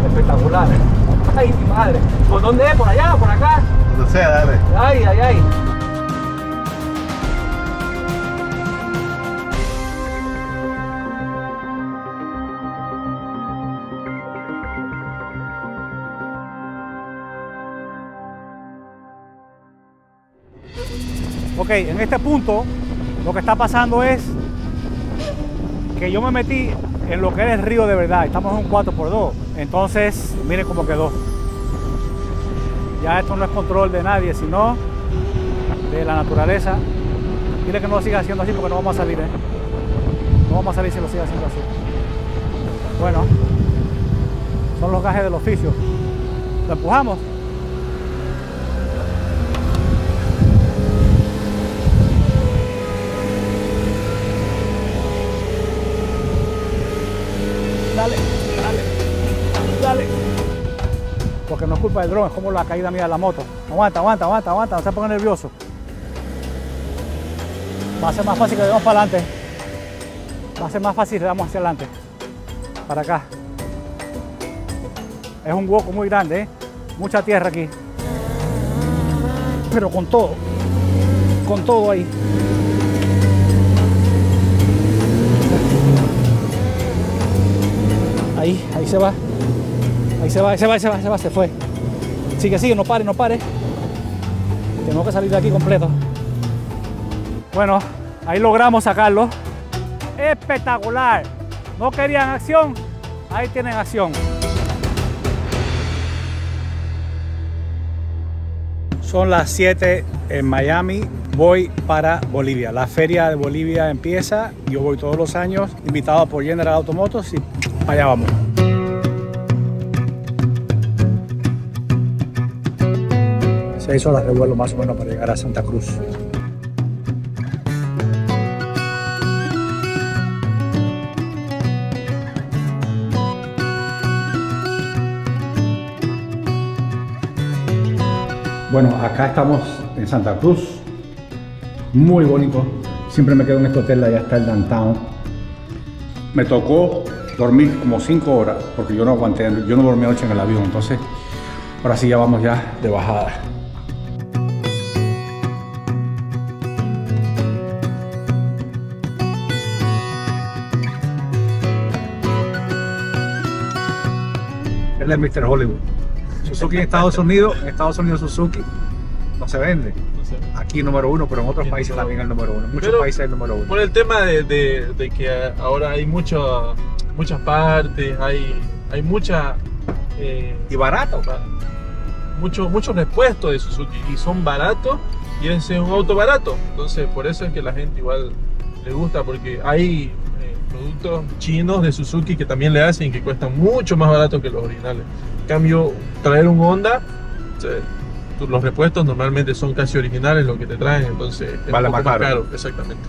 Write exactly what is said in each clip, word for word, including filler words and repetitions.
espectacular. Ay, mi madre. ¿Por dónde es? ¿Por allá? ¿Por acá? Donde sea, dale. Ay, ay, ay. Ok, en este punto lo que está pasando es que yo me metí en lo que es el río de verdad. Estamos en un cuatro por dos. Entonces, miren cómo quedó. Ya esto no es control de nadie, sino de la naturaleza. Dile que no lo siga haciendo así porque no vamos a salir, ¿eh? No vamos a salir si lo sigue haciendo así. Bueno, son los gajes del oficio. Lo empujamos. Dale, dale, dale. Porque no es culpa del dron, es como la caída mía de la moto. Aguanta, aguanta, aguanta, aguanta, no se ponga nervioso. Va a ser más fácil que le demos para adelante. Va a ser más fácil que le damos hacia adelante. Para acá. Es un hueco muy grande, ¿eh? Mucha tierra aquí. Pero con todo. Con todo ahí. Ahí, ahí se va. Ahí se va, ahí se va, ahí se va, ahí se va, se fue. Sigue, sigue, no pare, no pare. Tengo que salir de aquí completo. Bueno, ahí logramos sacarlo. Espectacular. ¿No querían acción? Ahí tienen acción. Son las siete en Miami. Voy para Bolivia. La feria de Bolivia empieza. Yo voy todos los años, invitado por General Automotors, y allá vamos. Seis horas de vuelo más o menos para llegar a Santa Cruz. Bueno, acá estamos en Santa Cruz, muy bonito. Siempre me quedo en este hotel, allá está el downtown. Me tocó dormir como cinco horas porque yo no aguanté, yo no dormí anoche en el avión, entonces ahora sí ya vamos ya de bajada. Él es mister Hollywood. Suzuki en Estados Unidos, en Estados Unidos Suzuki no se vende. Aquí número uno, pero en otros países también el número uno. En muchos pero países el número uno. Por el tema de, de, de que ahora hay mucho, muchas partes, hay, hay mucha... Eh, y barato. Muchos muchos repuestos de Suzuki y son baratos y ese es un auto barato. Entonces por eso es que la gente igual le gusta, porque hay eh, productos chinos de Suzuki que también le hacen que cuestan mucho más barato que los originales. En cambio, traer un Honda, o sea, los repuestos normalmente son casi originales lo que te traen, entonces es vale un poco más caro. caro. Exactamente.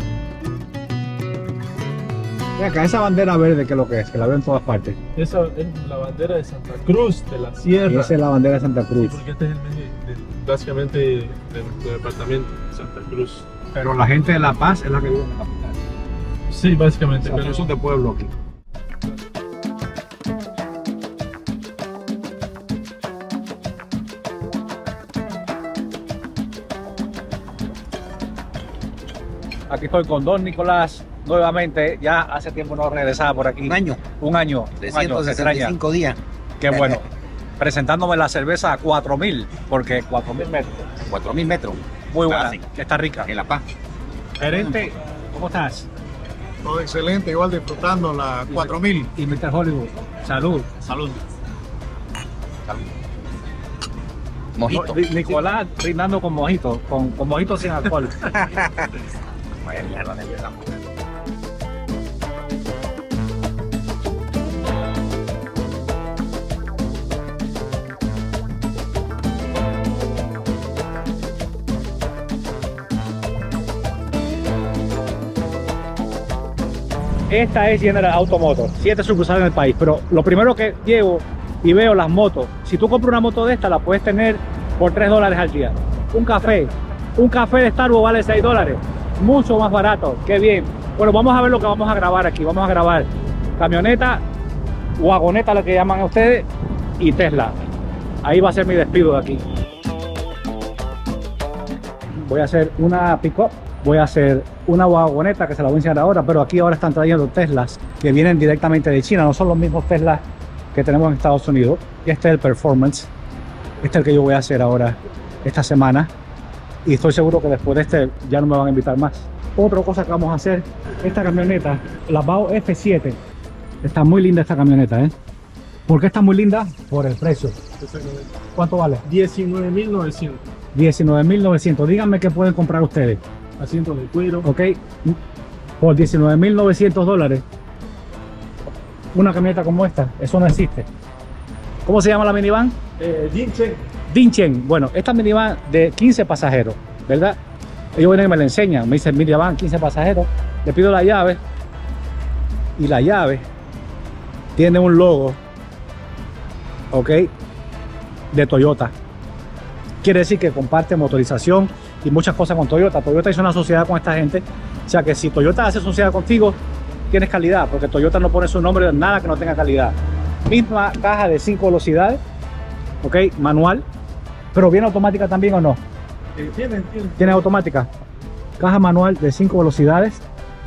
Mira acá, esa bandera verde, que es lo que es, que la veo en todas partes. Esa es la bandera de Santa Cruz, de la Sierra. Y esa es la bandera de Santa Cruz. Sí, porque este es el medio de, básicamente de nuestro departamento, Santa Cruz. Pero la gente de La Paz es la que vive en la capital. Sí, básicamente. O sea, pero son de pueblo aquí. Aquí estoy con Don Nicolás nuevamente. Ya hace tiempo no regresaba por aquí. Un año. Un año. trescientos sesenta y cinco días. Qué bueno. Presentándome la cerveza a cuatro mil, porque cuatro mil metros. cuatro mil metros. Muy buena. Clásica. Está rica. En La Paz. Gerente, ¿cómo estás? Todo excelente, igual disfrutando la cuatro mil. Y mister Hollywood. Salud. Salud. Mojito. No, Nicolás brindando con mojito, con, con mojito sin alcohol. Vaya mierda, empezamos. Esta es General Automotors, siete sucursales en el país, pero lo primero que llevo y veo las motos. Si tú compras una moto de esta, la puedes tener por tres dólares al día. Un café, un café de Starbucks vale seis dólares, mucho más barato, qué bien. Bueno, vamos a ver lo que vamos a grabar aquí. Vamos a grabar camioneta wagoneta, la que llaman a ustedes, y Tesla. Ahí va a ser mi despido de aquí. Voy a hacer una pick-up, voy a hacer una wagoneta que se la voy a enseñar ahora, pero aquí ahora están trayendo Teslas que vienen directamente de China, no son los mismos Teslas que tenemos en Estados Unidos. Este es el Performance, este es el que yo voy a hacer ahora esta semana, y estoy seguro que después de este ya no me van a invitar más. Otra cosa que vamos a hacer, esta camioneta, la Bao F siete, está muy linda esta camioneta, ¿eh? ¿Por qué está muy linda? Por el precio. ¿Cuánto vale? diecinueve mil novecientos. diecinueve mil novecientos. Díganme qué pueden comprar ustedes. Asientos de cuero. Ok, por diecinueve mil novecientos dólares una camioneta como esta, eso no existe. ¿Cómo se llama la minivan? Eh, Jinchen. Dinchen. Bueno, esta minivan de quince pasajeros, ¿verdad? Ellos vienen y me la enseñan, me dicen minivan, quince pasajeros, le pido la llave y la llave tiene un logo, ok, de Toyota. Quiere decir que comparte motorización y muchas cosas con Toyota. Toyota hizo una sociedad con esta gente, o sea que si Toyota hace sociedad contigo, tienes calidad, porque Toyota no pone su nombre en nada que no tenga calidad. Misma caja de cinco velocidades, ok, manual, pero viene automática también, ¿o no? Eh, tienen, tienen. Tiene automática. Caja manual de cinco velocidades.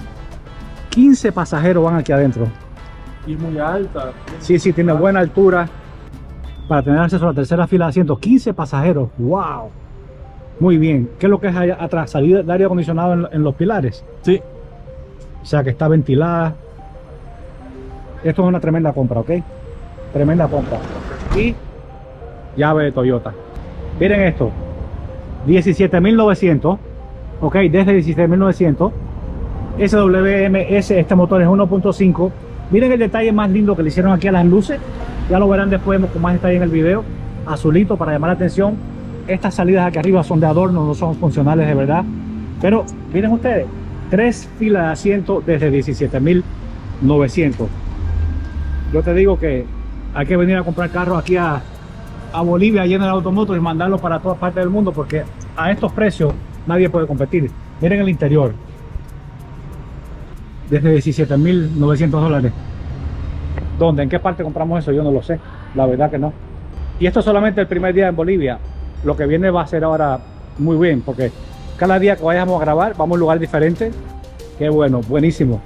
quince pasajeros van aquí adentro. Y muy alta. Sí, sí, tiene buena altura para tener acceso a la tercera fila de asientos. quince pasajeros. ¡Wow! Muy bien. ¿Qué es lo que es allá atrás? Salida de aire acondicionado en, en los pilares. Sí. O sea que está ventilada. Esto es una tremenda compra, ¿ok? Tremenda compra. Y llave de Toyota. Miren esto. diecisiete mil novecientos. Ok, desde diecisiete mil novecientos. S W M S, este motor es uno punto cinco. Miren el detalle más lindo que le hicieron aquí a las luces. Ya lo verán después con más detalle en el video. Azulito para llamar la atención. Estas salidas aquí arriba son de adorno, no son funcionales de verdad. Pero miren ustedes, tres filas de asiento desde diecisiete mil novecientos. Yo te digo que hay que venir a comprar carros aquí a, a Bolivia, lleno de Automotor, y mandarlos para todas partes del mundo, porque a estos precios nadie puede competir. Miren el interior. Desde diecisiete mil novecientos dólares. ¿Dónde? ¿En qué parte compramos eso? Yo no lo sé. La verdad que no. Y esto es solamente el primer día en Bolivia. Lo que viene va a ser ahora muy bien, porque cada día que vayamos a grabar vamos a un lugar diferente. Qué bueno, buenísimo.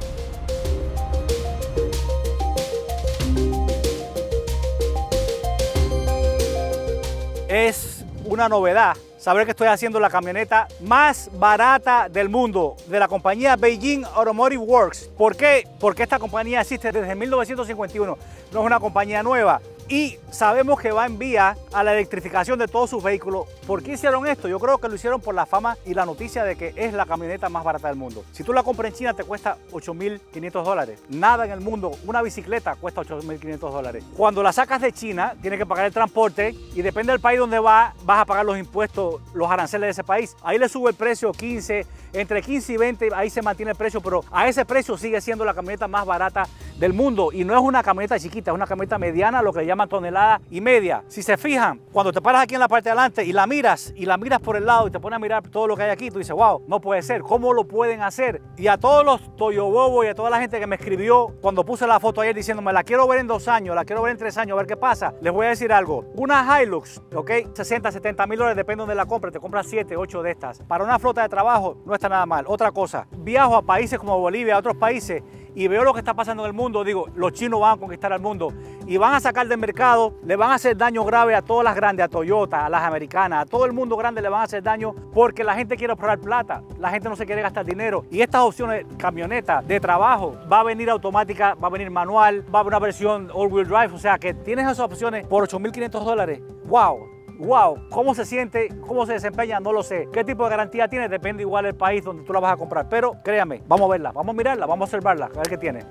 Es una novedad saber que estoy haciendo la camioneta más barata del mundo, de la compañía Beijing Automotive Works. ¿Por qué? Porque esta compañía existe desde mil novecientos cincuenta y uno, no es una compañía nueva. Y sabemos que va en vía a la electrificación de todos sus vehículos. ¿Por qué hicieron esto? Yo creo que lo hicieron por la fama y la noticia de que es la camioneta más barata del mundo. Si tú la compras en China te cuesta ocho mil quinientos dólares. Nada en el mundo, una bicicleta cuesta ocho mil quinientos dólares. Cuando la sacas de China tienes que pagar el transporte y depende del país donde va, vas a pagar los impuestos, los aranceles de ese país. Ahí le sube el precio quince, entre quince y veinte, ahí se mantiene el precio, pero a ese precio sigue siendo la camioneta más barata del mundo. Y no es una camioneta chiquita, es una camioneta mediana, lo que le llaman tonelada y media. Si se fijan, cuando te paras aquí en la parte de adelante y la miras, y la miras por el lado y te pones a mirar todo lo que hay aquí, tú dices, wow, no puede ser, ¿cómo lo pueden hacer? Y a todos los toyobobos y a toda la gente que me escribió cuando puse la foto ayer diciéndome, la quiero ver en dos años, la quiero ver en tres años, a ver qué pasa, les voy a decir algo. Una Hilux, ok, sesenta, setenta mil dólares, depende de donde la compres, te compras siete, ocho de estas. Para una flota de trabajo no está nada mal. Otra cosa, viajo a países como Bolivia, a otros países, y veo lo que está pasando en el mundo, digo, los chinos van a conquistar al mundo y van a sacar del mercado, le van a hacer daño grave a todas las grandes, a Toyota, a las americanas, a todo el mundo grande le van a hacer daño porque la gente quiere ahorrar plata, la gente no se quiere gastar dinero. Y estas opciones, camioneta de trabajo, va a venir automática, va a venir manual, va a haber una versión all-wheel drive, o sea que tienes esas opciones por ocho mil quinientos dólares. ¡Wow! Wow, ¿cómo se siente? ¿Cómo se desempeña? No lo sé. ¿Qué tipo de garantía tiene? Depende igual del país donde tú la vas a comprar. Pero créame, vamos a verla, vamos a mirarla, vamos a observarla, a ver qué tiene.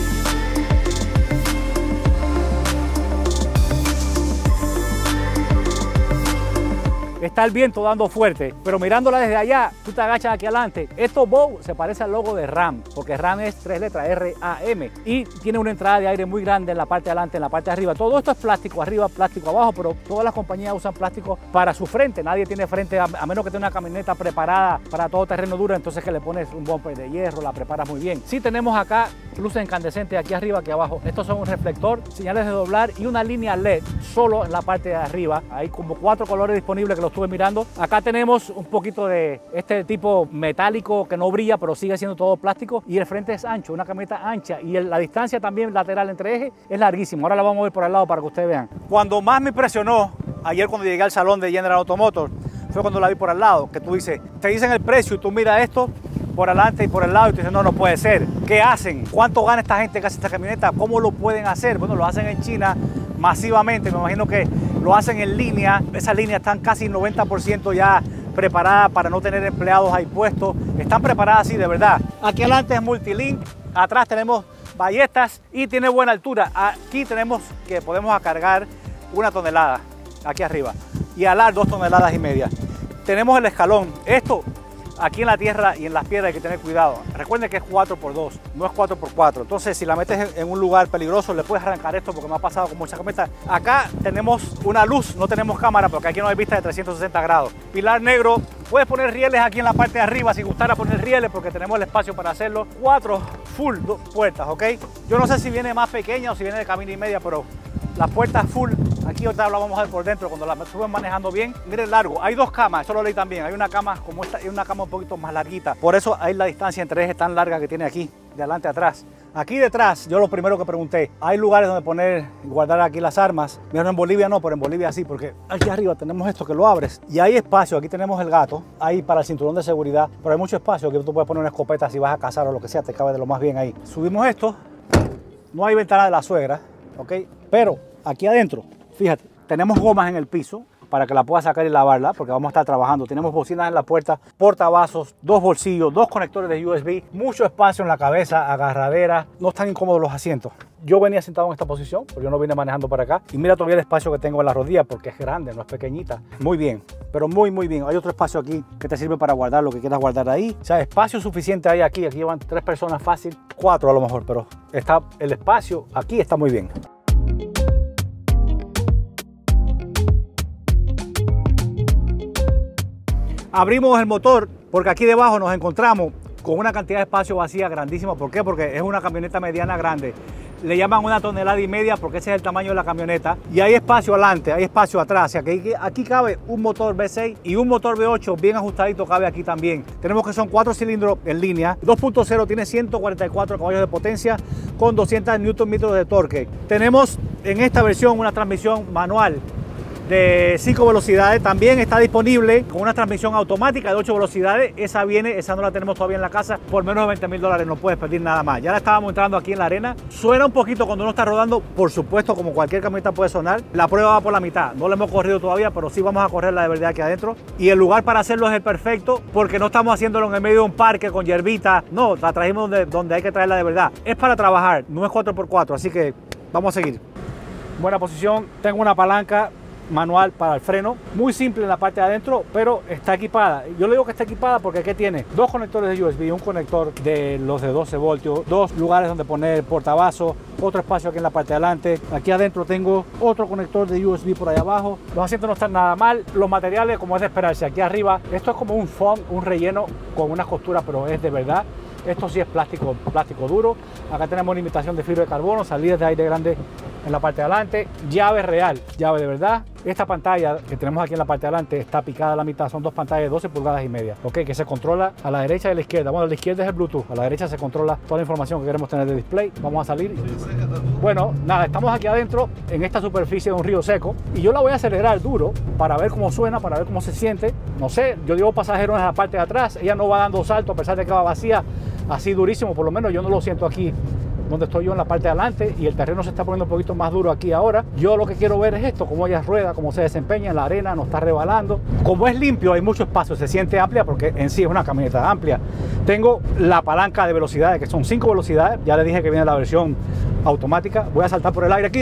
Está el viento dando fuerte, pero mirándola desde allá, tú te agachas aquí adelante. Esto Bow se parece al logo de RAM, porque RAM es tres letras, R A M, y tiene una entrada de aire muy grande en la parte de adelante, en la parte de arriba. Todo esto es plástico arriba, plástico abajo, pero todas las compañías usan plástico para su frente. Nadie tiene frente, a, a menos que tenga una camioneta preparada para todo terreno duro, entonces que le pones un bumper de hierro, la preparas muy bien. Sí tenemos acá luces incandescentes aquí arriba, aquí abajo. Estos son un reflector, señales de doblar y una línea L E D solo en la parte de arriba. Hay como cuatro colores disponibles que lo estuve mirando. Acá tenemos un poquito de este tipo metálico que no brilla, pero sigue siendo todo plástico. Y el frente es ancho, una camioneta ancha. Y el, la distancia también lateral entre ejes es larguísima. Ahora la vamos a ver por al lado para que ustedes vean. Cuando más me impresionó, ayer cuando llegué al salón de General Automotor, fue cuando la vi por al lado, que tú dices, te dicen el precio y tú miras esto por adelante y por el lado y tú dices, no, no puede ser. ¿Qué hacen? ¿Cuánto gana esta gente que hace esta camioneta? ¿Cómo lo pueden hacer? Bueno, lo hacen en China masivamente, me imagino que lo hacen en línea. Esas líneas están casi noventa por ciento ya preparadas para no tener empleados ahí puestos. Están preparadas así de verdad. Aquí adelante es multilink, atrás tenemos ballestas y tiene buena altura. Aquí tenemos que podemos cargar una tonelada, aquí arriba, y alar dos toneladas y media. Tenemos el escalón. Esto aquí en la tierra y en las piedras hay que tener cuidado. Recuerden que es cuatro por dos, no es cuatro por cuatro. Entonces, si la metes en un lugar peligroso, le puedes arrancar esto, porque me ha pasado con muchas camionetas. Acá tenemos una luz, no tenemos cámara, porque aquí no hay vista de trescientos sesenta grados. Pilar negro, puedes poner rieles aquí en la parte de arriba, si gustara poner rieles, porque tenemos el espacio para hacerlo. Cuatro full puertas, ¿ok? Yo no sé si viene más pequeña o si viene de cabina y media, pero las puertas full. Aquí ahorita la vamos a ver por dentro cuando la suben manejando bien. Miren largo, hay dos camas, eso lo leí también. Hay una cama como esta y una cama un poquito más larguita. Por eso hay la distancia entre ejes tan larga que tiene aquí, de adelante a atrás. Aquí detrás, yo lo primero que pregunté, ¿hay lugares donde poner y guardar aquí las armas? Mira, en Bolivia no, pero en Bolivia sí, porque aquí arriba tenemos esto que lo abres y hay espacio. Aquí tenemos el gato, ahí para el cinturón de seguridad, pero hay mucho espacio que tú puedes poner una escopeta si vas a cazar o lo que sea, te cabe de lo más bien ahí. Subimos esto, no hay ventana de la suegra, ¿ok? Pero aquí adentro, fíjate, tenemos gomas en el piso para que la puedas sacar y lavarla, porque vamos a estar trabajando. Tenemos bocinas en la puerta, portavasos, dos bolsillos, dos conectores de U S B, mucho espacio en la cabeza, agarradera. No están incómodos los asientos. Yo venía sentado en esta posición, porque yo no vine manejando para acá. Y mira todavía el espacio que tengo en la rodilla, porque es grande, no es pequeñita. Muy bien, pero muy, muy bien. Hay otro espacio aquí que te sirve para guardar lo que quieras guardar ahí. O sea, espacio suficiente hay aquí. Aquí van tres personas fácil, cuatro a lo mejor, pero está el espacio aquí está muy bien. Abrimos el motor porque aquí debajo nos encontramos con una cantidad de espacio vacía grandísima. ¿Por qué? Porque es una camioneta mediana grande. Le llaman una tonelada y media porque ese es el tamaño de la camioneta. Y hay espacio adelante, hay espacio atrás. O sea que aquí, aquí cabe un motor V seis y un motor V ocho bien ajustadito cabe aquí también. Tenemos que son cuatro cilindros en línea. dos punto cero tiene ciento cuarenta y cuatro caballos de potencia con doscientos newton metros de torque. Tenemos en esta versión una transmisión manual de cinco velocidades. También está disponible con una transmisión automática de ocho velocidades. Esa viene, esa no la tenemos todavía en la casa. Por menos de veinte mil dólares no puedes pedir nada más. Ya la estábamos entrando aquí en la arena. Suena un poquito cuando uno está rodando, por supuesto, como cualquier camioneta puede sonar. La prueba va por la mitad. No la hemos corrido todavía, pero sí vamos a correrla de verdad aquí adentro. Y el lugar para hacerlo es el perfecto, porque no estamos haciéndolo en el medio de un parque con hierbita. No, la trajimos donde, donde hay que traerla de verdad. Es para trabajar, no es cuatro por cuatro, así que vamos a seguir. Buena posición. Tengo una palanca manual para el freno, muy simple en la parte de adentro, pero está equipada. Yo le digo que está equipada porque aquí tiene dos conectores de U S B, un conector de los de doce voltios, dos lugares donde poner portavasos, otro espacio aquí en la parte de adelante. Aquí adentro tengo otro conector de U S B por ahí abajo. Los asientos no están nada mal, los materiales como es de esperarse. Aquí arriba, esto es como un foam, un relleno con unas costuras, pero es de verdad. Esto sí es plástico, plástico duro. Acá tenemos una imitación de fibra de carbono, salidas de aire grande en la parte de adelante, llave real, llave de verdad. Esta pantalla que tenemos aquí en la parte de adelante está picada a la mitad, son dos pantallas de doce pulgadas y media, ok, que se controla a la derecha y a la izquierda. Bueno, a la izquierda es el Bluetooth, a la derecha se controla toda la información que queremos tener de display. Vamos a salir. Bueno, nada, estamos aquí adentro en esta superficie de un río seco y yo la voy a acelerar duro para ver cómo suena, para ver cómo se siente. No sé, yo digo pasajeros en la parte de atrás, ella no va dando salto a pesar de que va vacía, así durísimo, por lo menos yo no lo siento aquí donde estoy yo en la parte de adelante, y el terreno se está poniendo un poquito más duro aquí ahora. Yo lo que quiero ver es esto, cómo ella rueda, cómo se desempeña en la arena, no está rebalando. Como es limpio, hay mucho espacio, se siente amplia porque en sí es una camioneta amplia. Tengo la palanca de velocidades, que son cinco velocidades, ya le dije que viene la versión automática. Voy a saltar por el aire aquí.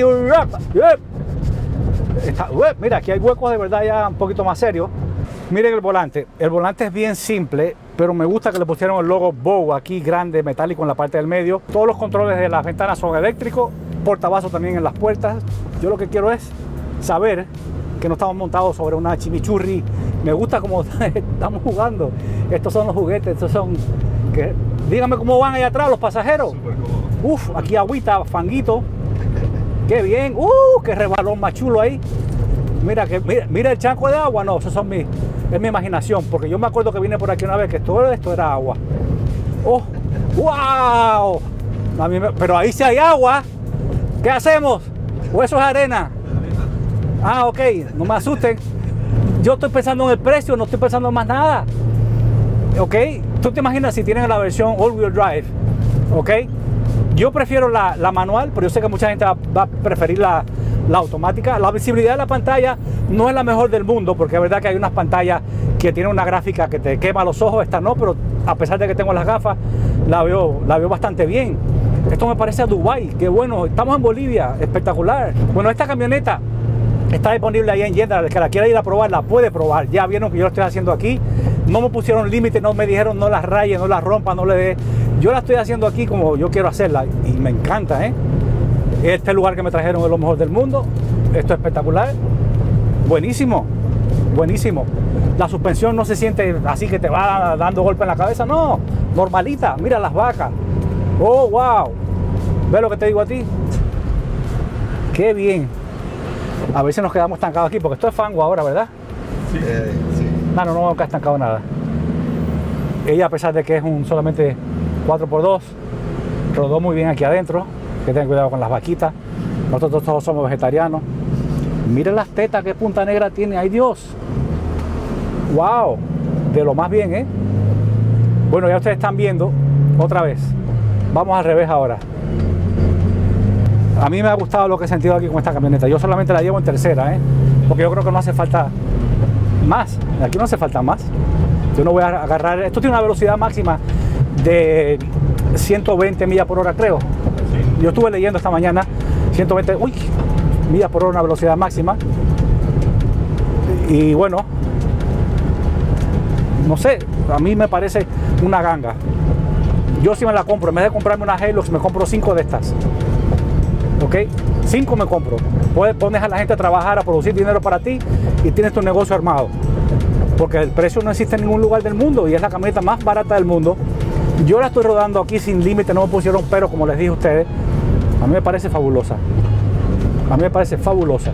Está, mira, aquí hay huecos de verdad ya un poquito más serios. Miren el volante, el volante es bien simple, pero me gusta que le pusieron el logo Bow aquí grande, metálico en la parte del medio. Todos los controles de las ventanas son eléctricos, portavasos también en las puertas. Yo lo que quiero es saber que no estamos montados sobre una chimichurri. Me gusta cómo estamos jugando. Estos son los juguetes, estos son... que, díganme cómo van allá atrás los pasajeros. Súper cómodo. Uf, aquí agüita, fanguito. Qué bien. Uh, qué rebalón más chulo ahí. Mira, que, mira, mira el chanco de agua. No, eso son mi, es mi imaginación. Porque yo me acuerdo que vine por aquí una vez que todo esto era agua. Oh, wow. A mí me, pero ahí sí hay agua. ¿Qué hacemos? ¿O eso es arena? Ah, ok, no me asusten. Yo estoy pensando en el precio, no estoy pensando en más nada. Ok, tú te imaginas si tienen la versión all-wheel drive. Ok, yo prefiero la, la manual, pero yo sé que mucha gente va, va a preferir la, la automática. La visibilidad de la pantalla no es la mejor del mundo, porque es verdad que hay unas pantallas que tienen una gráfica que te quema los ojos. Esta no, pero a pesar de que tengo las gafas, la veo, la veo bastante bien. Esto me parece a Dubái, qué bueno. Estamos en Bolivia, espectacular. Bueno, esta camioneta está disponible ahí en Yendra. El que la quiera ir a probar, la puede probar. Ya vieron que yo lo estoy haciendo aquí. No me pusieron límite, no me dijeron no las rayes, no las rompas, no le dé. Yo la estoy haciendo aquí como yo quiero hacerla y me encanta, ¿eh? Este lugar que me trajeron es lo mejor del mundo. Esto es espectacular. Buenísimo, buenísimo. La suspensión no se siente así que te va dando golpe en la cabeza. No, normalita. Mira las vacas. Oh, wow. ¿Ves lo que te digo a ti? Qué bien. A ver si nos quedamos estancados aquí, porque esto es fango ahora, ¿verdad? Sí. Eh, sí. No, no, no vamos a quedar estancado nada. Ella, a pesar de que es un solamente cuatro por dos, rodó muy bien aquí adentro. Que tengan cuidado con las vaquitas. Nosotros todos somos vegetarianos. Miren las tetas, qué punta negra tiene. ¡Ay, Dios! ¡Wow! De lo más bien, ¿eh? Bueno, ya ustedes están viendo otra vez. Vamos al revés ahora. A mí me ha gustado lo que he sentido aquí con esta camioneta. Yo solamente la llevo en tercera, ¿eh? Porque yo creo que no hace falta más. Aquí no hace falta más. Yo no voy a agarrar... Esto tiene una velocidad máxima de ciento veinte millas por hora, creo. Sí. Yo estuve leyendo esta mañana. ciento veinte... Uy, millas por hora, una velocidad máxima. Y bueno... No sé, a mí me parece una ganga. Yo sí me la compro. En vez de comprarme una Hilux, me compro cinco de estas. ¿Ok? Cinco me compro. Puedes, pones a la gente a trabajar, a producir dinero para ti y tienes tu negocio armado. Porque el precio no existe en ningún lugar del mundo y es la camioneta más barata del mundo. Yo la estoy rodando aquí sin límite, no me pusieron pero, como les dije a ustedes. A mí me parece fabulosa. A mí me parece fabulosa.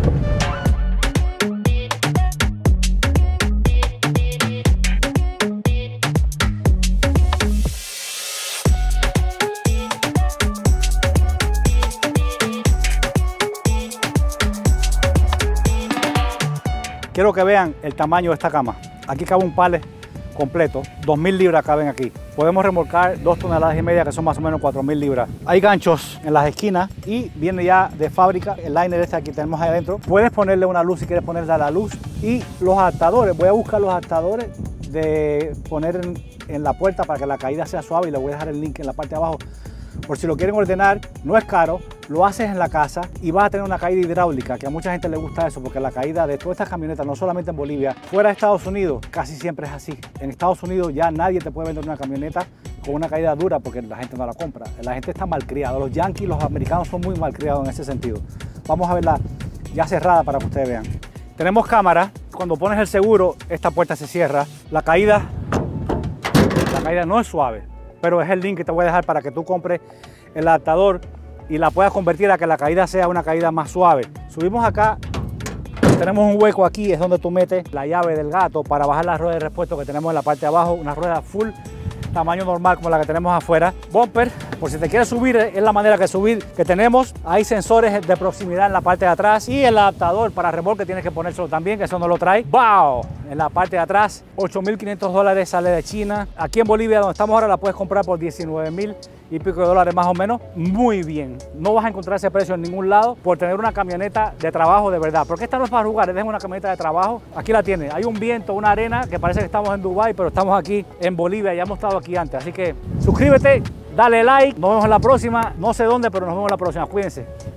Quiero que vean el tamaño de esta cama. Aquí cabe un pallet completo, dos mil libras caben aquí. Podemos remolcar dos toneladas y media, que son más o menos cuatro mil libras. Hay ganchos en las esquinas y viene ya de fábrica el liner este aquí tenemos ahí adentro. Puedes ponerle una luz si quieres ponerle a la luz. Y los adaptadores, voy a buscar los adaptadores de poner en, en la puerta para que la caída sea suave y le voy a dejar el link en la parte de abajo. Por si lo quieren ordenar, no es caro, lo haces en la casa y vas a tener una caída hidráulica, que a mucha gente le gusta eso, porque la caída de todas estas camionetas, no solamente en Bolivia, fuera de Estados Unidos, casi siempre es así. En Estados Unidos ya nadie te puede vender una camioneta con una caída dura porque la gente no la compra. La gente está malcriada, los yankees, los americanos son muy malcriados en ese sentido. Vamos a verla ya cerrada para que ustedes vean. Tenemos cámara, cuando pones el seguro, esta puerta se cierra. La caída, la caída no es suave, pero es el link que te voy a dejar para que tú compres el adaptador y la puedas convertir a que la caída sea una caída más suave. Subimos acá, tenemos un hueco aquí, es donde tú metes la llave del gato para bajar la rueda de repuesto que tenemos en la parte de abajo, una rueda full tamaño normal como la que tenemos afuera. Bumper, por si te quieres subir, es la manera que subir que tenemos. Hay sensores de proximidad en la parte de atrás y el adaptador para remolque tienes que ponérselo también, que eso no lo trae. ¡Wow! En la parte de atrás, ocho mil quinientos dólares, sale de China. Aquí en Bolivia, donde estamos ahora, la puedes comprar por diecinueve mil y pico de dólares más o menos. Muy bien. No vas a encontrar ese precio en ningún lado por tener una camioneta de trabajo de verdad. Porque esta no es para jugar, es una camioneta de trabajo. Aquí la tienes. Hay un viento, una arena, que parece que estamos en Dubái, pero estamos aquí en Bolivia. Ya hemos estado aquí antes. Así que suscríbete, dale like. Nos vemos en la próxima. No sé dónde, pero nos vemos en la próxima. Cuídense.